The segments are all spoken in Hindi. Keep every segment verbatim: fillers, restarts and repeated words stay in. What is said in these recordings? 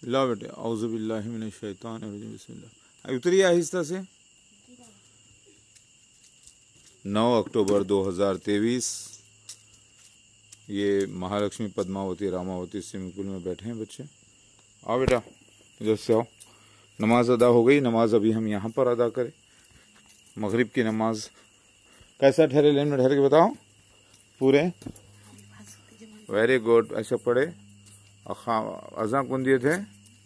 ला बेटे औज़ुबिल्लाहि मिनश शैतानिर रजीम बिस्मिल्लाह। उतरिए आहिस्ता से। नौ अक्टूबर दो हज़ार तेईस, ये महालक्ष्मी पद्मावती रामावती स्विमिंग पूल में बैठे हैं बच्चे। आओ बेटा इधर से आओ। नमाज अदा हो गई। नमाज अभी हम यहाँ पर अदा करें, मगरिब की नमाज। कैसा ठहरे? लेन में ठहर के बताओ पूरे। Very good. ऐसा पढ़े। अजा कौन दिए थे?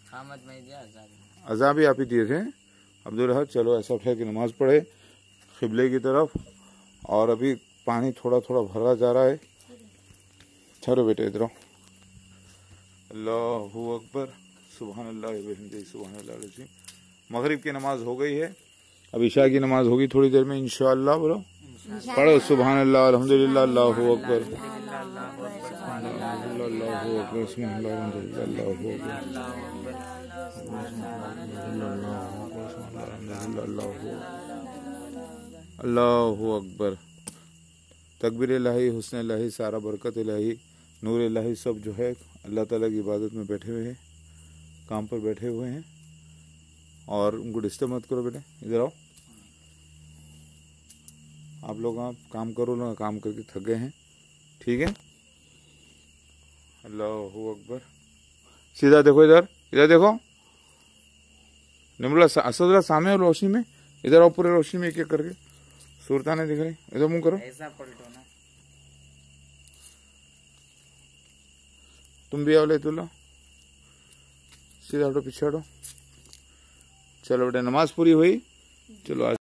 अजा भी आप ही दिए थे। अब्दुल हक। चलो ऐसा ठहर के नमाज पढ़े क़िबले की तरफ। और अभी पानी थोड़ा थोड़ा भरा जा रहा है। चलो बेटे इधर आओ। अल्लाहु अकबर, सुभानअल्लाह व बिहम्दिही, सुभानअल्लाह अज़ीम। मगरिब की नमाज हो गई है। अब इशा की नमाज होगी थोड़ी देर में इंशाअल्लाह। बोलो पढ़ो सुभानअल्लाह, अल्हम्दुलिल्लाह, अल्लाहु अकबर, अल्लाहु अकबर, सुभानअल्लाह, अल्हम्दुलिल्लाह, अल्लाहु अकबर, अल्लाहु अकबर। तकबीर इलाही, हुस्न इलाही, सारा बरकत इलाही, नूर इलाही सब जो है अल्लाह ताला की इबादत में बैठे हुए हैं, काम पर बैठे हुए हैं। और उनको डिस्टर्ब मत करो बेटे। इधर आओ। आप लोग आप काम करो ना, काम करके थक गए हैं, ठीक है। अल्लाहु अकबर। सीधा देखो इधर, इधर देखो। निमला असदरा सामने और रोशनी में। इधर आओ पूरे रोशनी में एक एक करके। सूरता नहीं दिख रही। इधर मुंह करो। ऐसा पलटो ना। तुम भी आओ लेतुल्ला। सीधा हटो, पीछे हटो। चलो बेटा नमाज पूरी हुई। चलो आज